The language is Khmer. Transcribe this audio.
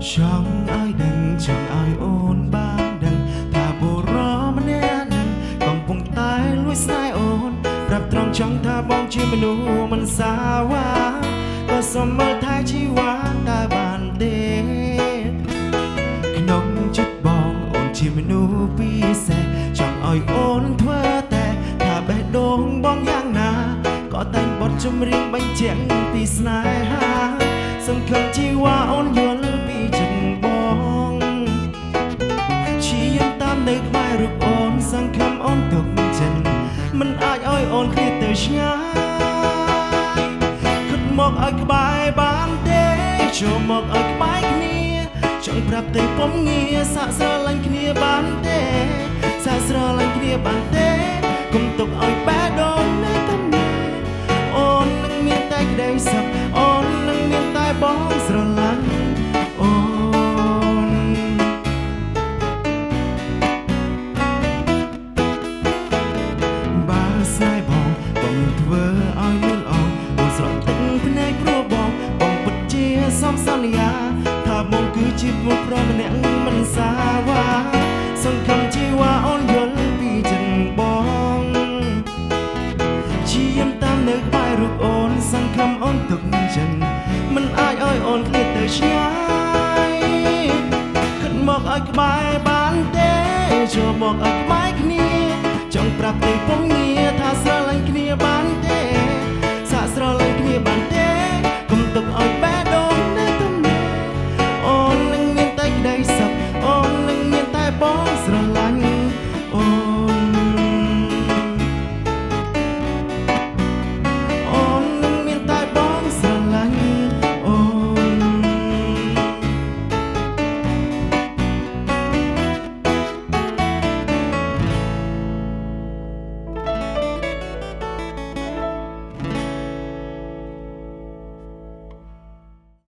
ចង់ឲ្យដឹងចង់ឲ្យអូនបានដឹងថាបុរសម្នាក់នឹងកំពុងតែលួចស្នេហ៍អូនប្រាប់ត្រង់ចង់ថាបងជាមនុស្សមិនសាវ៉ាក៏សុំមើលថែជីវ៉ាតើបានទេក្នុងចិត្តបងអូនជាមនុស្សពិសេសចង់ឲ្យអូនធ្វើតែថាបេះដូងបងយ៉ាងណាក៏តែងបទចម្រៀងបញ្ជាក់ពីស្នេហាសង្ឃឹមជីវ៉ាអូនយល់ពីចិត្តបងជាយើងតាមនៅក្បែររូបអូនសង្ឃឹមអូនទុកចិត្តមិនអាចឲ្យអូនឃ្លាតទៅឆ្ងាយគិតមកឲ្យក្បែរបានទេចូលមកឲ្យក្បែរគ្នាចង់ប្រាប់ទៅពុំងារសាកស្រឡាញ់គ្នាបានទេសាកស្រឡាញ់គ្នាបានទេកុំទុកឲ្យបេះដូងនៅទំនេរអូននឹងមានតែក្តីសុខអូននឹងមានតែបងស្រឡាញ់អូនបើស្នេហ៍បងនឹងធ្វើឲ្យលន់អងអូនស្រក់ទឹកភ្នែកព្រោះបងពិតជាសំសន្យាថាបងគឺជាបុគ្គលម្នាក់មិនសាវ៉ាសង្ឃឹមជីវ៉ាអូនយល់ពីចិត្តបងជាយើងតាមនៅក្បែររូបអូនសង្ឃឹមអូនទុកចិត្តមិនអាចឲ្យអូនឃ្លាតទៅឆ្ងាយគិតមកឲ្យក្បែរបានទេចូលមកឲ្យក្បែរគ្នាចង់ប្រាប់ទៅពុំងារថាស្រឡាញ់គ្នាបានទេសាកស្រឡាញ់គ្នាបានទេ